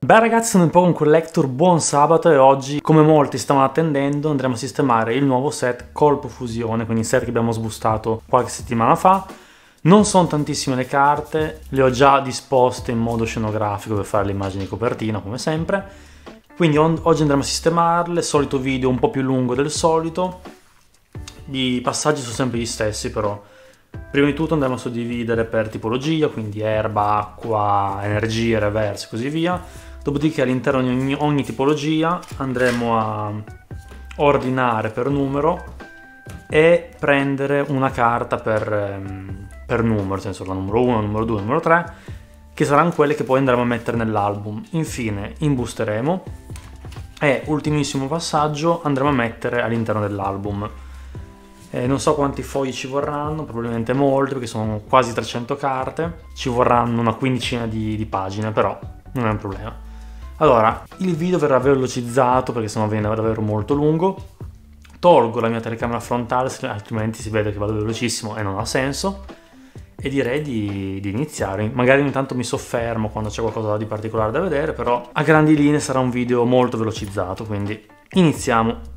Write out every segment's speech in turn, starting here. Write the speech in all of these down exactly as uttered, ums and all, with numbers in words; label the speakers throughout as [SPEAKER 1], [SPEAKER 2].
[SPEAKER 1] Beh ragazzi, sono un po' un collector, buon sabato e oggi, come molti stavano attendendo, andremo a sistemare il nuovo set Colpo Fusione, quindi il set che abbiamo sbustato qualche settimana fa. Non sono tantissime le carte, le ho già disposte in modo scenografico per fare le immagini di copertina, come sempre. Quindi oggi andremo a sistemarle, solito video un po' più lungo del solito. I passaggi sono sempre gli stessi però. Prima di tutto andremo a suddividere per tipologia, quindi erba, acqua, energia, reverse e così via. Dopodiché all'interno di ogni, ogni tipologia andremo a ordinare per numero e prendere una carta per, per numero, nel senso la numero uno, numero due, numero tre, che saranno quelle che poi andremo a mettere nell'album. Infine imbusteremo e, ultimissimo passaggio, andremo a mettere all'interno dell'album. Eh, non so quanti fogli ci vorranno, probabilmente molti perché sono quasi trecento carte, ci vorranno una quindicina di, di pagine, però non è un problema. Allora, il video verrà velocizzato perché sennò viene davvero molto lungo. Tolgo la mia telecamera frontale, altrimenti si vede che vado velocissimo e non ha senso. E direi di, di iniziare. Magari ogni tanto mi soffermo quando c'è qualcosa di particolare da vedere, però a grandi linee sarà un video molto velocizzato, quindi iniziamo.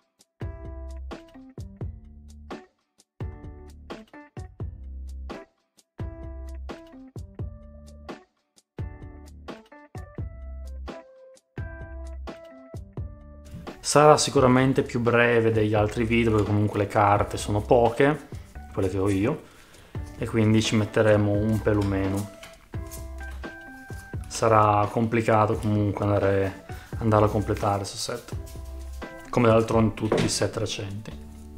[SPEAKER 1] Sarà sicuramente più breve degli altri video perché comunque le carte sono poche, quelle che ho io, e quindi ci metteremo un pelo meno. Sarà complicato comunque andare, andare a completare questo set, come d'altronde tutti i set recenti.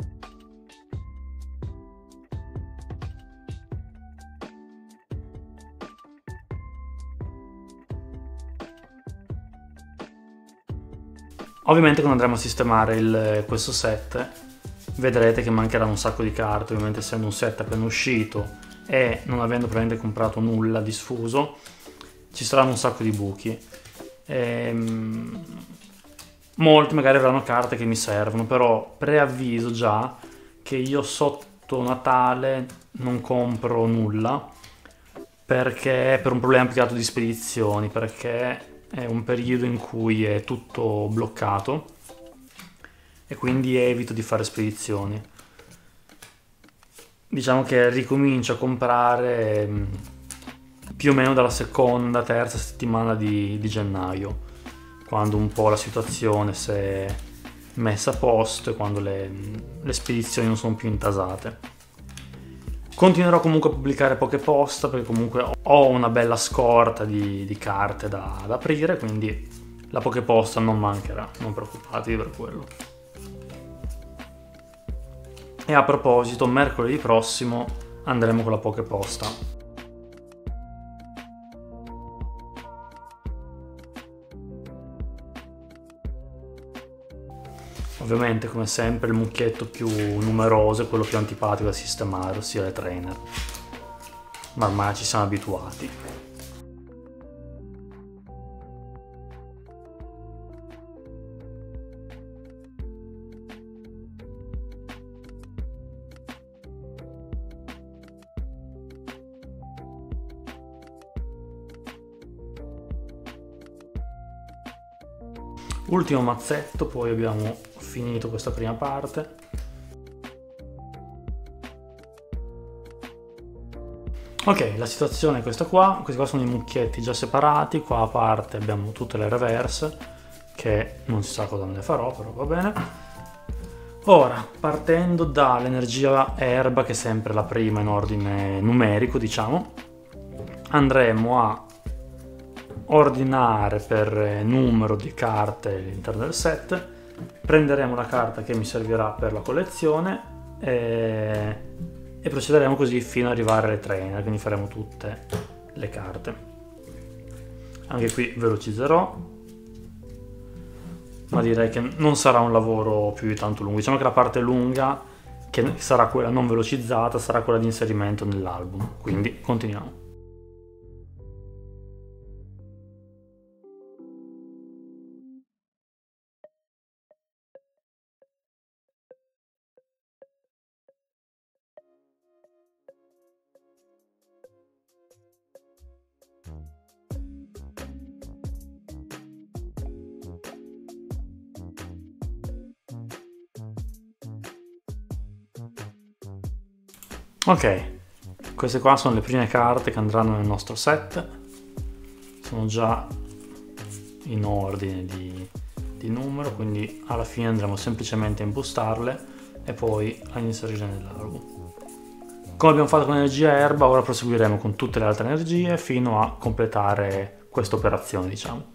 [SPEAKER 1] Ovviamente quando andremo a sistemare il, questo set vedrete che mancheranno un sacco di carte, ovviamente essendo un set appena uscito e non avendo praticamente comprato nulla di sfuso ci saranno un sacco di buchi. Ehm, molti magari avranno carte che mi servono, però preavviso già che io sotto Natale non compro nulla perché per un problema più che altro di spedizioni, perché è un periodo in cui è tutto bloccato e quindi evito di fare spedizioni. Diciamo che ricomincio a comprare più o meno dalla seconda, terza settimana di, di gennaio, quando un po' la situazione si è messa a posto e quando le, le spedizioni non sono più intasate. Continuerò comunque a pubblicare poche post perché comunque ho una bella scorta di, di carte da, da aprire, quindi la Poképosta non mancherà, non preoccupatevi per quello. E a proposito, mercoledì prossimo andremo con la Poképosta. Ovviamente, come sempre, il mucchietto più numeroso è quello più antipatico da sistemare, ossia le trainer. Ma ormai ci siamo abituati. Ultimo mazzetto, poi abbiamo finito questa prima parte. Ok, la situazione è questa qua, questi qua sono i mucchietti già separati, qua a parte abbiamo tutte le reverse, che non si sa cosa ne farò, però va bene. Ora, partendo dall'energia erba, che è sempre la prima in ordine numerico, diciamo, andremo a ordinare per numero di carte all'interno del set, prenderemo la carta che mi servirà per la collezione e, e procederemo così fino ad arrivare alle trainer, quindi faremo tutte le carte. Anche qui velocizzerò, ma direi che non sarà un lavoro più di tanto lungo. Diciamo che la parte lunga, che sarà quella non velocizzata, sarà quella di inserimento nell'album, quindi continuiamo. Ok, queste qua sono le prime carte che andranno nel nostro set, sono già in ordine di, di numero, quindi alla fine andremo semplicemente a impostarle e poi a inserire nell'album. Come abbiamo fatto con l'energia erba, ora proseguiremo con tutte le altre energie fino a completare questa operazione, diciamo.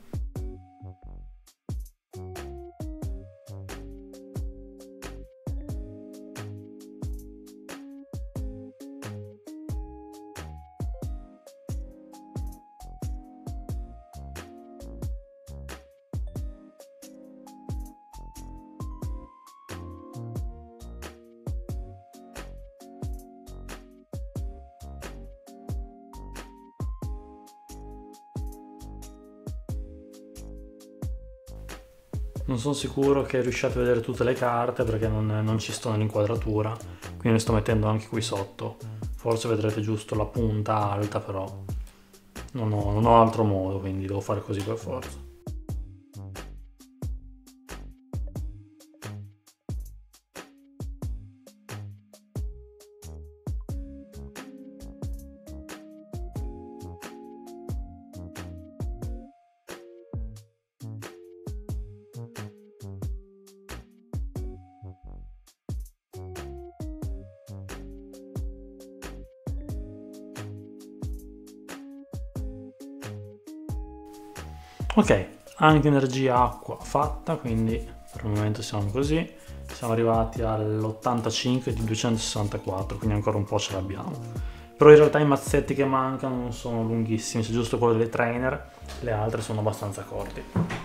[SPEAKER 1] Non sono sicuro che riusciate a vedere tutte le carte perché non, non ci sto nell'inquadratura, quindi le sto mettendo anche qui sotto. Forse vedrete giusto la punta alta, però non ho, non ho altro modo, quindi devo fare così per forza. Ok, anche energia acqua fatta, quindi per il momento siamo così. Siamo arrivati all'ottantacinque di duecentosessantaquattro, quindi ancora un po' ce l'abbiamo. Però in realtà i mazzetti che mancano non sono lunghissimi, c'è giusto quello delle trainer, le altre sono abbastanza corti.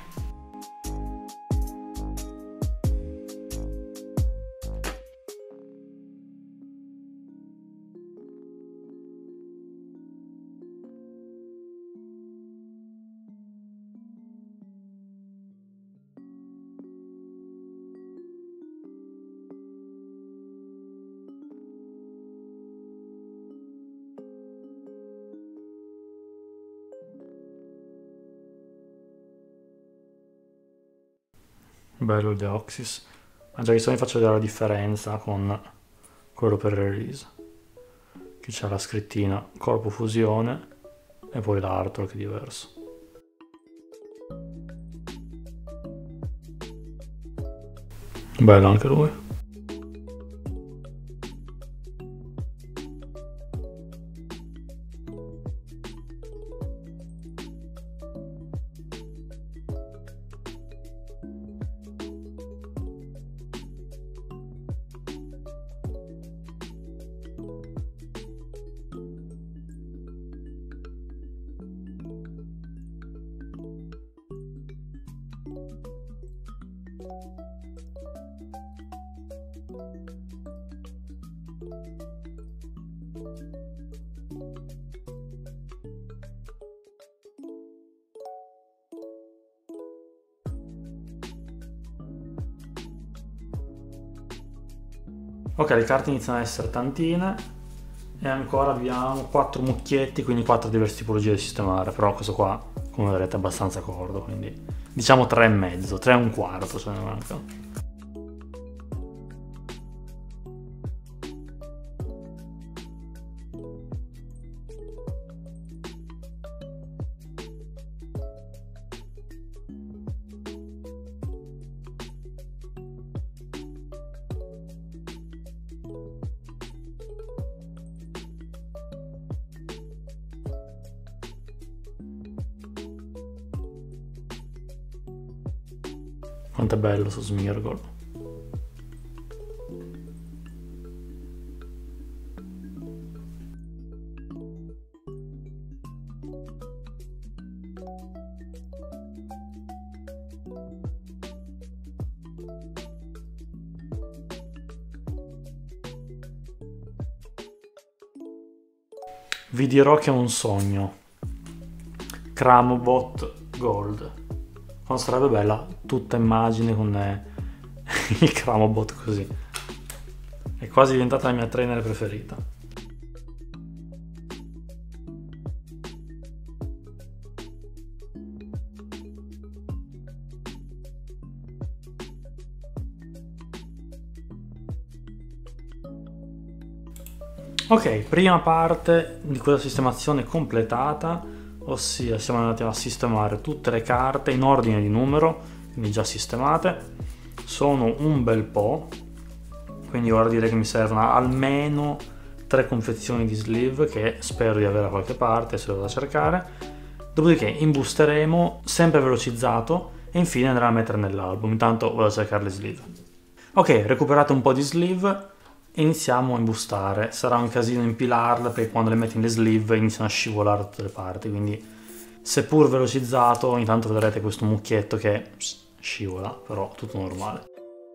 [SPEAKER 1] Bello il Deoxys, ma già visto vi faccio vedere la differenza con quello per il release. Qui c'è la scrittina corpo fusione e poi l'artwork è diverso. Bello anche lui. Ok, le carte iniziano ad essere tantine e ancora abbiamo quattro mucchietti, quindi quattro diverse tipologie da sistemare, però questo qua, come vedrete, è abbastanza corto, quindi diciamo tre e mezzo, tre e un quarto se ne mancano. Quanto è bello su Smirgol. Vi dirò che è un sogno. Cramobot Gold. Non sarebbe bella tutta immagine con eh, il Cramobot così. È quasi diventata la mia trainer preferita. Ok, prima parte di questa sistemazione completata, ossia siamo andati a sistemare tutte le carte in ordine di numero, quindi già sistemate. Sono un bel po', quindi ora direi che mi servono almeno tre confezioni di sleeve che spero di avere da qualche parte, se lo vado a cercare. Dopodiché imbusteremo sempre velocizzato e infine andremo a mettere nell'album. Intanto vado a cercare le sleeve. Ok, recuperate un po' di sleeve. Iniziamo a imbustare. Sarà un casino impilarle perché quando le metti in le sleeve iniziano a scivolare da tutte le parti, quindi seppur velocizzato ogni tanto vedrete questo mucchietto che scivola, però tutto normale.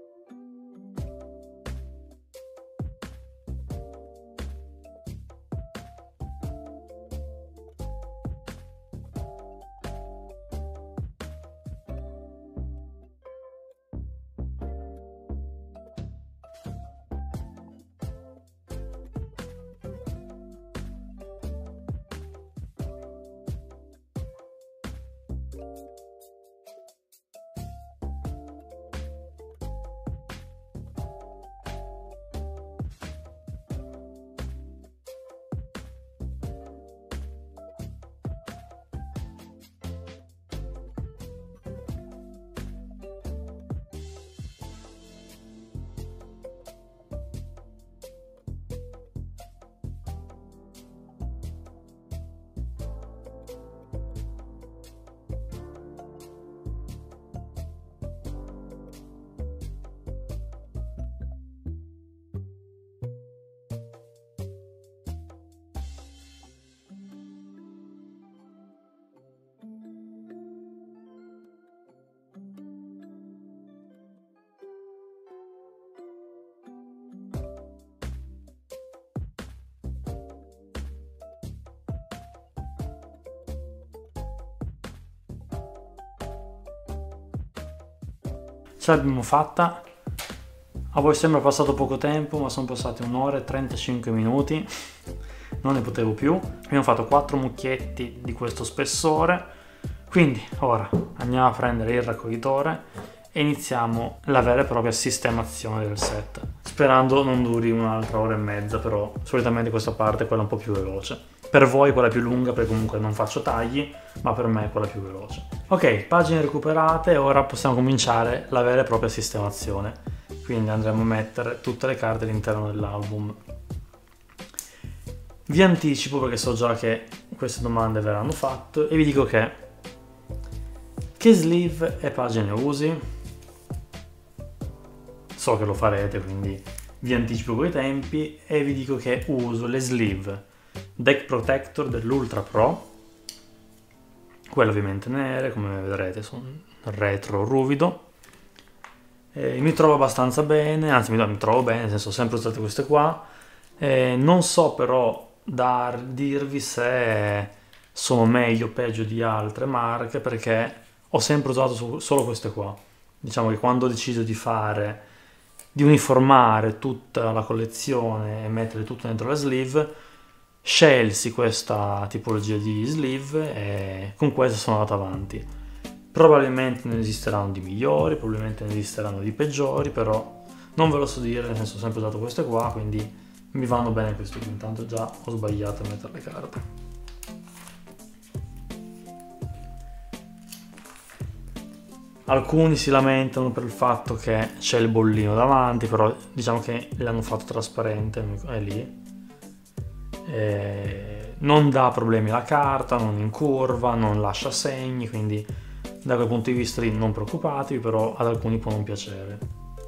[SPEAKER 1] Ce l'abbiamo fatta. A voi sembra passato poco tempo, ma sono passati un'ora e trentacinque minuti, non ne potevo più. Abbiamo fatto quattro mucchietti di questo spessore, quindi ora andiamo a prendere il raccoglitore e iniziamo la vera e propria sistemazione del set, sperando non duri un'altra ora e mezza, però solitamente questa parte è quella un po' più veloce. Per voi è quella più lunga perché comunque non faccio tagli, ma per me è quella più veloce. Ok, pagine recuperate, ora possiamo cominciare la vera e propria sistemazione. Quindi andremo a mettere tutte le carte all'interno dell'album. Vi anticipo, perché so già che queste domande verranno fatte, e vi dico che che sleeve e pagine usi? So che lo farete, quindi vi anticipo coi tempi e vi dico che uso le sleeve Deck Protector dell'Ultra Pro, quelle ovviamente nere, come vedrete sono retro ruvido. Eh, mi trovo abbastanza bene, anzi mi, mi trovo bene, nel senso ho sempre usato queste qua. Eh, non so però dar, dirvi se sono meglio o peggio di altre marche, perché ho sempre usato su, solo queste qua. Diciamo che quando ho deciso di fare, di uniformare tutta la collezione e mettere tutto dentro la sleeve, scelsi questa tipologia di sleeve e con questa sono andato avanti. Probabilmente ne esisteranno di migliori, probabilmente ne esisteranno di peggiori, però non ve lo so dire, nel senso ho sempre usato queste qua, quindi mi vanno bene queste qui. Intanto già ho sbagliato a mettere le carte. Alcuni si lamentano per il fatto che c'è il bollino davanti, però diciamo che l'hanno fatto trasparente, è lì. E non dà problemi alla carta, non incurva, non lascia segni, quindi da quel punto di vista lì non preoccupatevi, però ad alcuni può non piacere.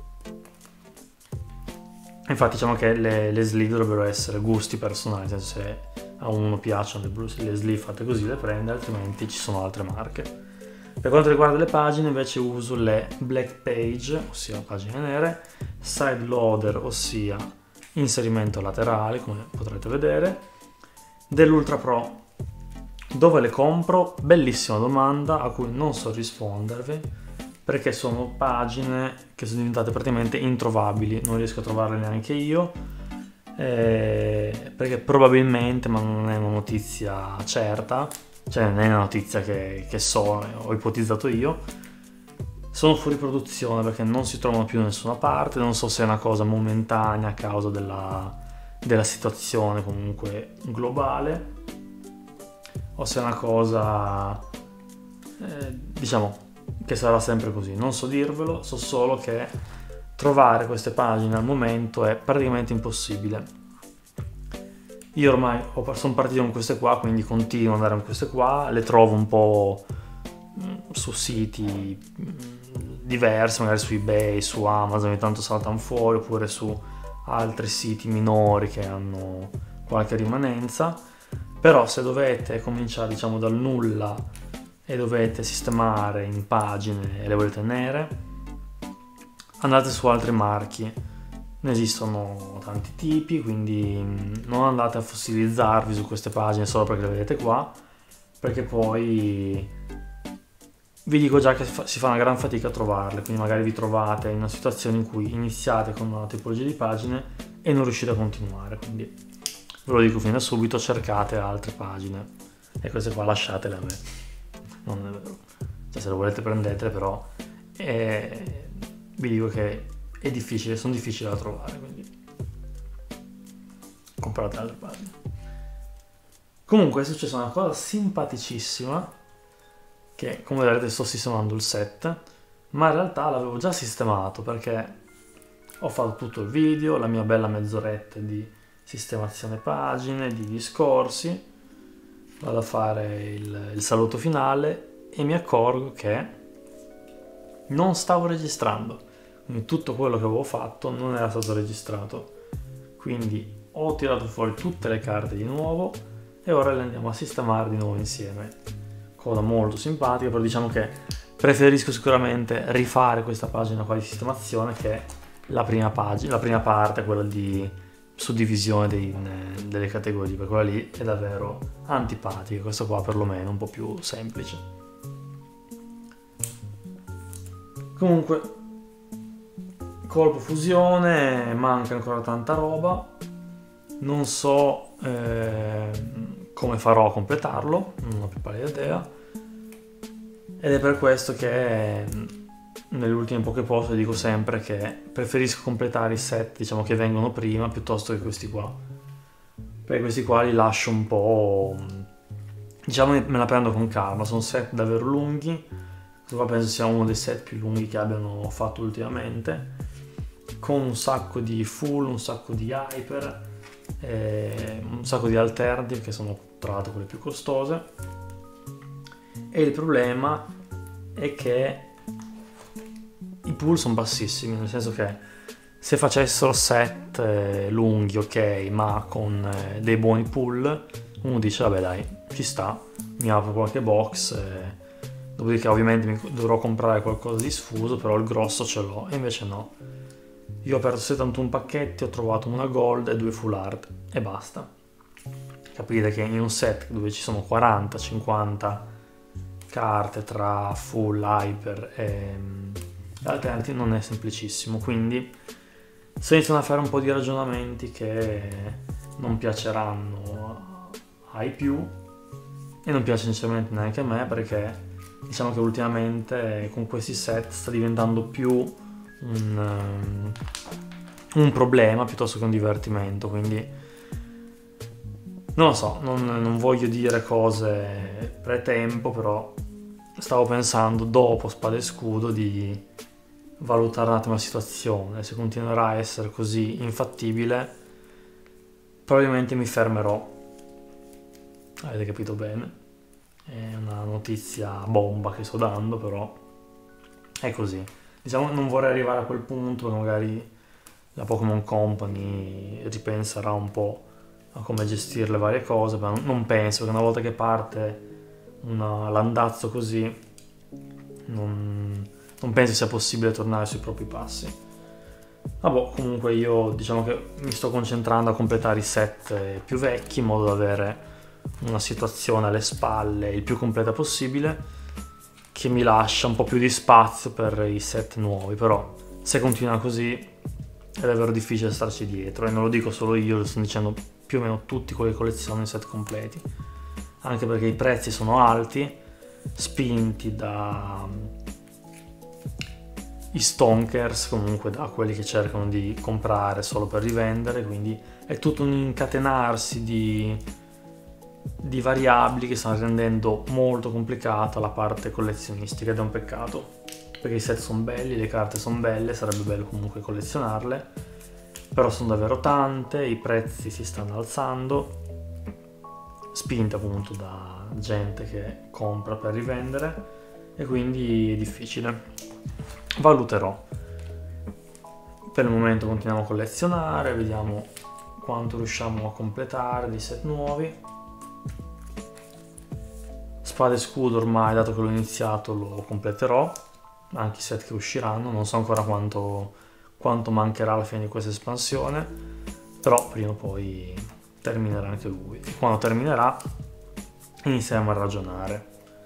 [SPEAKER 1] Infatti diciamo che le, le sleeve dovrebbero essere gusti personali, nel senso se a uno piacciono le, le sleeve fatte così le prende, altrimenti ci sono altre marche. Per quanto riguarda le pagine invece uso le Black Page, ossia pagine nere, Side Loader, ossia inserimento laterale, come potrete vedere, dell'Ultra Pro. Dove le compro? Bellissima domanda a cui non so rispondervi, perché sono pagine che sono diventate praticamente introvabili, non riesco a trovarle neanche io, eh, perché probabilmente, ma non è una notizia certa, cioè non è una notizia che, che so, ho ipotizzato io, sono fuori produzione perché non si trovano più da nessuna parte. Non so se è una cosa momentanea a causa della, della situazione comunque globale, o se è una cosa eh, diciamo che sarà sempre così. Non so dirvelo, so solo che trovare queste pagine al momento è praticamente impossibile. Io ormai sono partito con queste qua, quindi continuo ad andare con queste qua, le trovo un po' su siti diversi, magari su eBay, su Amazon, ogni tanto saltano fuori, oppure su altri siti minori che hanno qualche rimanenza. Però se dovete cominciare, diciamo, dal nulla e dovete sistemare in pagine e le volete tenere, andate su altri marchi. Ne esistono tanti tipi, quindi non andate a fossilizzarvi su queste pagine solo perché le vedete qua, perché poi vi dico già che si fa una gran fatica a trovarle, quindi magari vi trovate in una situazione in cui iniziate con una tipologia di pagine e non riuscite a continuare, quindi ve lo dico fin da subito, cercate altre pagine e queste qua lasciatele a me, non è vero, cioè se le volete prendetele, però è... vi dico che è difficile, sono difficili da trovare, quindi comprate altre pagine. Comunque è successa una cosa simpaticissima, che come vedete sto sistemando il set, ma in realtà l'avevo già sistemato perché ho fatto tutto il video, la mia bella mezz'oretta di sistemazione pagine, di discorsi, vado a fare il, il saluto finale e mi accorgo che non stavo registrando. Quindi tutto quello che avevo fatto non era stato registrato, quindi ho tirato fuori tutte le carte di nuovo e ora le andiamo a sistemare di nuovo insieme. Cosa molto simpatica, però diciamo che preferisco sicuramente rifare questa pagina qua di sistemazione che la prima pagina, la prima parte, quella di suddivisione dei, delle categorie, perché quella lì è davvero antipatica, questa qua perlomeno un po' più semplice. Comunque colpo fusione, manca ancora tanta roba, non so eh, come farò a completarlo, non ho più pallida idea, ed è per questo che nelle ultime poche poste dico sempre che preferisco completare i set, diciamo, che vengono prima piuttosto che questi qua, perché questi qua li lascio un po', diciamo, me la prendo con calma, sono set davvero lunghi, questo qua penso sia uno dei set più lunghi che abbiano fatto ultimamente, con un sacco di full, un sacco di hyper, eh, un sacco di alternative che sono tra l'altro quelle più costose, e il problema è che i pool sono bassissimi, nel senso che se facessero set eh, lunghi, ok, ma con eh, dei buoni pool, uno dice vabbè dai, ci sta, mi apro qualche box, eh, dopodiché ovviamente mi dovrò comprare qualcosa di sfuso, però il grosso ce l'ho, e invece no. Io ho aperto settantuno pacchetti, ho trovato una gold e due full art e basta. Capite che in un set dove ci sono quaranta cinquanta carte tra full, hyper e alternative non è semplicissimo, quindi se iniziano a fare un po' di ragionamenti che non piaceranno ai più, e non piace sinceramente neanche a me, perché diciamo che ultimamente con questi set sta diventando più Un, um, un problema piuttosto che un divertimento, quindi non lo so, non, non voglio dire cose pre-tempo, però stavo pensando dopo Spada e Scudo di valutare un attimo la situazione. Se continuerà a essere così infattibile probabilmente mi fermerò, avete capito bene, è una notizia bomba che sto dando, però è così. Diciamo, non vorrei arrivare a quel punto che magari la Pokémon Company ripenserà un po' a come gestire le varie cose, ma non penso che una volta che parte una, l'andazzo così non, non penso sia possibile tornare sui propri passi. Vabbè, comunque io diciamo che mi sto concentrando a completare i set più vecchi in modo da avere una situazione alle spalle il più completa possibile, che mi lascia un po' più di spazio per i set nuovi, però se continua così è davvero difficile starci dietro, e non lo dico solo io, lo stanno dicendo più o meno tutti quelli che collezionano i set completi, anche perché i prezzi sono alti, spinti da i stonkers, comunque da quelli che cercano di comprare solo per rivendere, quindi è tutto un incatenarsi di, di variabili che stanno rendendo molto complicata la parte collezionistica ed è un peccato, perché i set sono belli, le carte sono belle, sarebbe bello comunque collezionarle, però sono davvero tante, i prezzi si stanno alzando, spinta appunto da gente che compra per rivendere, e quindi è difficile. Valuterò. Per il momento continuiamo a collezionare, vediamo quanto riusciamo a completare di set nuovi. Spada e scudo ormai, dato che l'ho iniziato, lo completerò, anche i set che usciranno, non so ancora quanto, quanto mancherà alla fine di questa espansione, però prima o poi terminerà anche lui. E quando terminerà iniziamo a ragionare.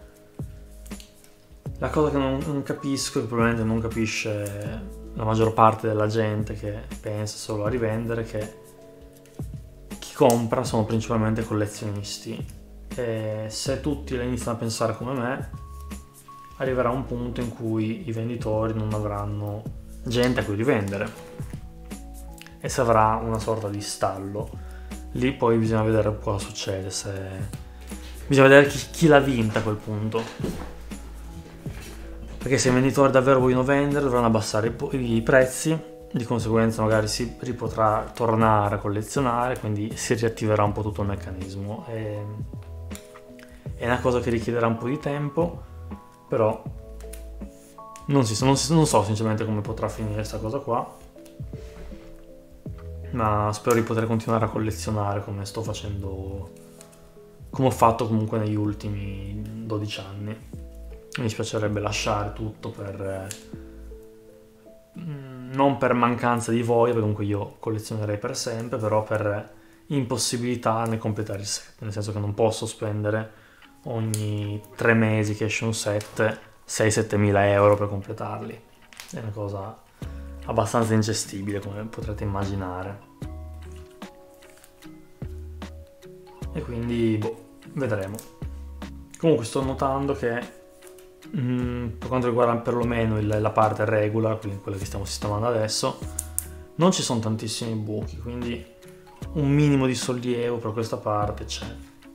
[SPEAKER 1] La cosa che non, non capisco, che probabilmente non capisce la maggior parte della gente che pensa solo a rivendere, che chi compra sono principalmente collezionisti, e se tutti iniziano a pensare come me arriverà un punto in cui i venditori non avranno gente a cui rivendere e si avrà una sorta di stallo. Lì poi bisogna vedere cosa succede, se... bisogna vedere chi, chi l'ha vinta a quel punto. Perché se i venditori davvero vogliono vendere dovranno abbassare i, i prezzi, di conseguenza magari si ripotrà tornare a collezionare, quindi si riattiverà un po' tutto il meccanismo. E, è una cosa che richiederà un po' di tempo, però non, si, non, si, non so sinceramente come potrà finire questa cosa qua, ma spero di poter continuare a collezionare come sto facendo, come ho fatto comunque negli ultimi dodici anni. Mi dispiacerebbe lasciare tutto per non per mancanza di voglia, perché comunque io collezionerei per sempre, però per impossibilità nel completare il set, nel senso che non posso spendere ogni tre mesi che esce un set sei sette mila euro per completarli. È una cosa abbastanza ingestibile, come potrete immaginare, e quindi boh, vedremo. Comunque sto notando che Mm, per quanto riguarda perlomeno il, la parte regular, quindi quella che stiamo sistemando adesso, non ci sono tantissimi buchi, quindi un minimo di sollievo per questa parte c'è.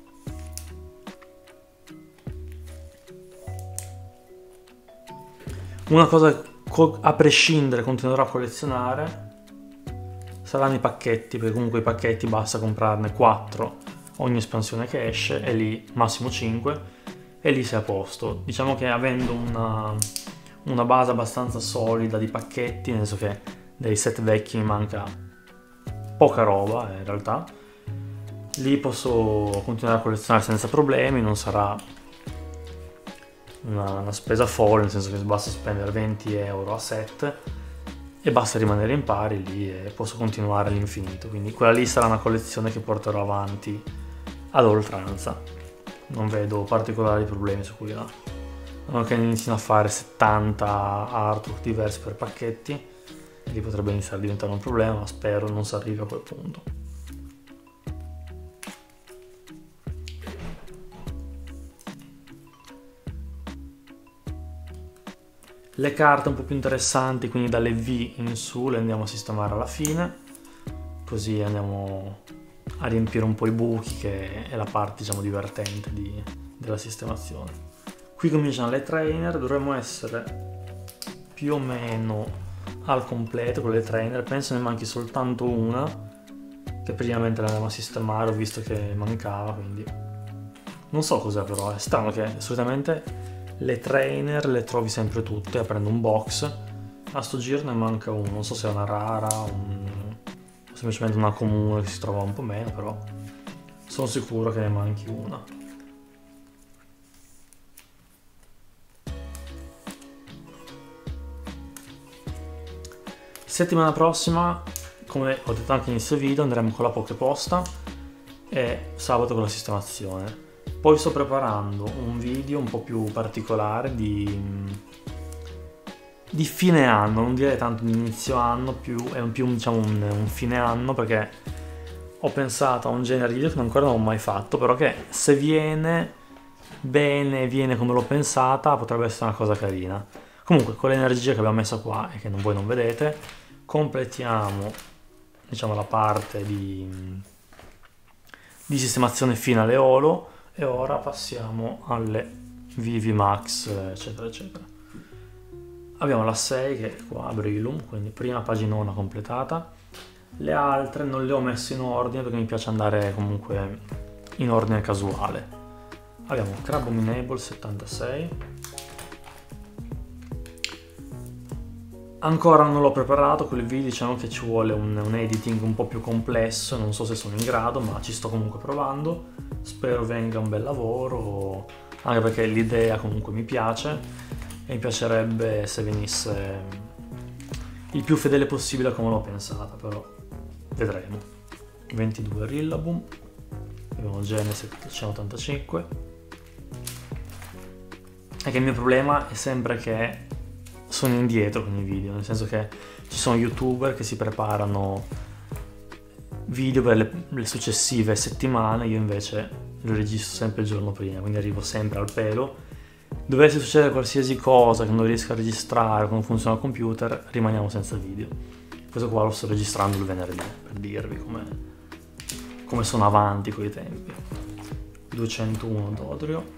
[SPEAKER 1] Una cosa che a prescindere continuerò a collezionare saranno i pacchetti, perché comunque i pacchetti basta comprarne quattro ogni espansione che esce, e lì massimo cinque, e lì sei a posto. Diciamo che avendo una, una base abbastanza solida di pacchetti, nel senso che dei set vecchi mi manca poca roba in realtà, lì posso continuare a collezionare senza problemi, non sarà una, una spesa folle, nel senso che basta spendere venti euro a set e basta rimanere in pari lì e posso continuare all'infinito, quindi quella lì sarà una collezione che porterò avanti ad oltranza. Non vedo particolari problemi su cui là. A meno che inizino a fare settanta artwork diversi per pacchetti, e lì potrebbe iniziare a diventare un problema, ma spero non si arrivi a quel punto. Le carte un po' più interessanti, quindi dalle V in su, le andiamo a sistemare alla fine, così andiamo a riempire un po' i buchi, che è la parte diciamo divertente di, della sistemazione. Qui cominciano le trainer, dovremmo essere più o meno al completo con le trainer, penso ne manchi soltanto una, che prima mentre andiamo a sistemare ho visto che mancava, quindi non so cos'è, però è strano che solitamente le trainer le trovi sempre tutte aprendo un box, a sto giro ne manca uno, non so se è una rara, un semplicemente una comune che si trova un po' meno, però sono sicuro che ne manchi una. Settimana prossima, come ho detto anche inizio video, andremo con la Poképosta e sabato con la sistemazione. Poi sto preparando un video un po' più particolare di di fine anno, non direi tanto di inizio anno, più, è un più diciamo un, un fine anno, perché ho pensato a un genere di video che ancora non ho mai fatto, però che se viene bene, viene come l'ho pensata, potrebbe essere una cosa carina. Comunque, con l'energia che abbiamo messo qua e che voi non vedete, completiamo, diciamo, la parte di, di sistemazione finale Holo, e ora passiamo alle Vivimax, eccetera, eccetera. Abbiamo la sei che è qua, Brilum, quindi prima paginona completata. Le altre non le ho messe in ordine perché mi piace andare comunque in ordine casuale. Abbiamo Crabominable settantasei. Ancora non l'ho preparato quel video, diciamo che ci vuole un, un editing un po' più complesso, non so se sono in grado, ma ci sto comunque provando. Spero venga un bel lavoro, anche perché l'idea comunque mi piace e mi piacerebbe se venisse il più fedele possibile come l'ho pensata, però vedremo. ventidue Rillaboom, abbiamo Gene settecentottantacinque, e che il mio problema è sempre che sono indietro con i video, nel senso che ci sono youtuber che si preparano video per le, le successive settimane, io invece lo registro sempre il giorno prima, quindi arrivo sempre al pelo. Dovesse succedere qualsiasi cosa che non riesco a registrare, che non funziona il computer, rimaniamo senza video. Questo qua lo sto registrando il venerdì, per dirvi come, come sono avanti con i tempi. duecentouno Dodrio.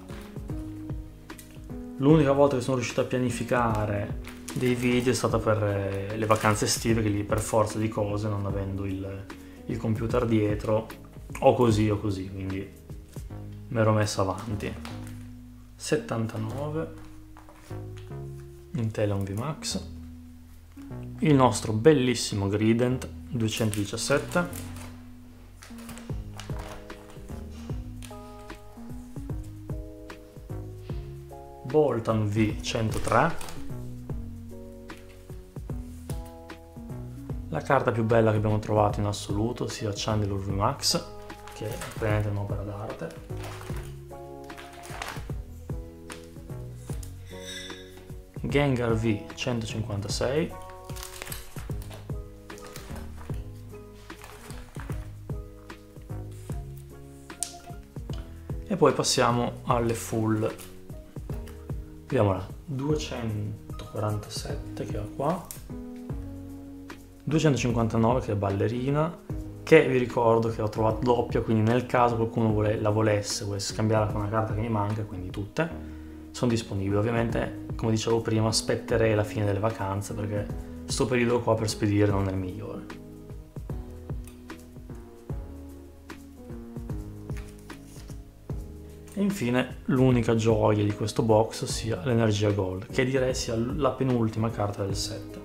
[SPEAKER 1] L'unica volta che sono riuscito a pianificare dei video è stata per le vacanze estive, che lì per forza di cose, non avendo il, il computer dietro, o così o così, quindi mi ero messo avanti. settantanove Inteleon V Max, il nostro bellissimo Grident duecentodiciassette, Boltan V centotré, la carta più bella che abbiamo trovato in assoluto, sia Chandelure V Max, che è praticamente un'opera d'arte, Gengar V centocinquantasei, e poi passiamo alle full. Vediamo la duecentoquarantasette che ho qua, duecentocinquantanove che è ballerina, che vi ricordo che ho trovato doppia, quindi nel caso qualcuno vuole, la volesse, volesse scambiarla con una carta che mi manca, quindi tutte sono disponibili. Ovviamente, come dicevo prima, aspetterei la fine delle vacanze perché sto periodo qua per spedire non è il migliore. E infine l'unica gioia di questo box, ossia l'Energia Gold, che direi sia la penultima carta del set.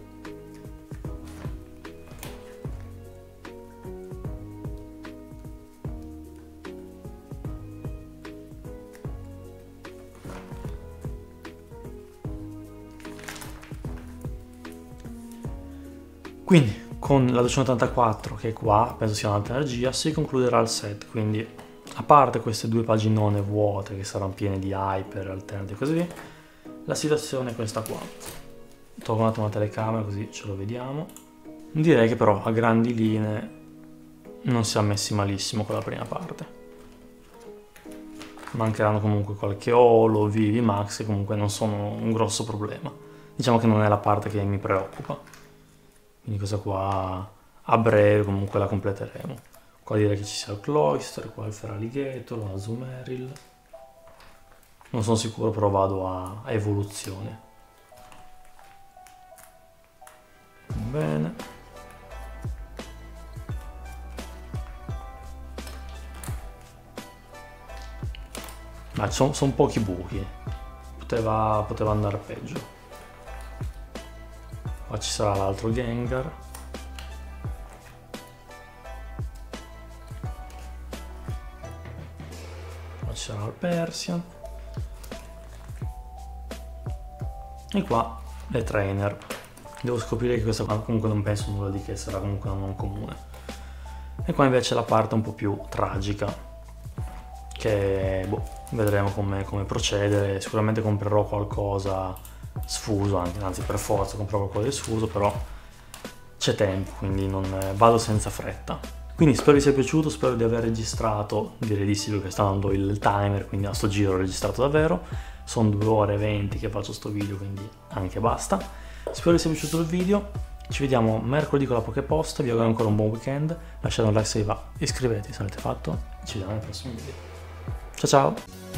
[SPEAKER 1] Quindi con la duecentottantaquattro che è qua, penso sia un'altra energia, si concluderà il set, quindi a parte queste due paginone vuote che saranno piene di hyper, alternati e così via, la situazione è questa qua. Tolgo un attimo la telecamera così ce lo vediamo. Direi che però a grandi linee non siamo messi malissimo con la prima parte. Mancheranno comunque qualche Holo, Vivi, Max, che comunque non sono un grosso problema. Diciamo che non è la parte che mi preoccupa. Quindi questa qua a breve comunque la completeremo. Qua direi che ci sia il Cloyster, qua il Feraligatr, la Azumarill. Non sono sicuro, però vado a, a evoluzione. Bene. Ma ci sono, sono pochi buchi. Poteva, poteva andare peggio. Qua ci sarà l'altro Gengar. Ci sarà il Persian, e qua le trainer. Devo scoprire che questa qua comunque non penso nulla di che, sarà comunque una non comune. E qua invece la parte un po' più tragica, che boh, vedremo come, come procedere. Sicuramente comprerò qualcosa sfuso, anche, anzi per forza comprerò qualcosa di sfuso, però c'è tempo, quindi non vado senza fretta. Quindi spero vi sia piaciuto, spero di aver registrato, direi di sì perché sta dando il timer, quindi a sto giro ho registrato davvero. sono due ore e venti che faccio sto video, quindi anche basta. Spero vi sia piaciuto il video, ci vediamo mercoledì con la Poképost, vi auguro ancora un buon weekend, lasciate un like se vi va, iscrivetevi se l'avete fatto, ci vediamo nel prossimo video. Ciao ciao!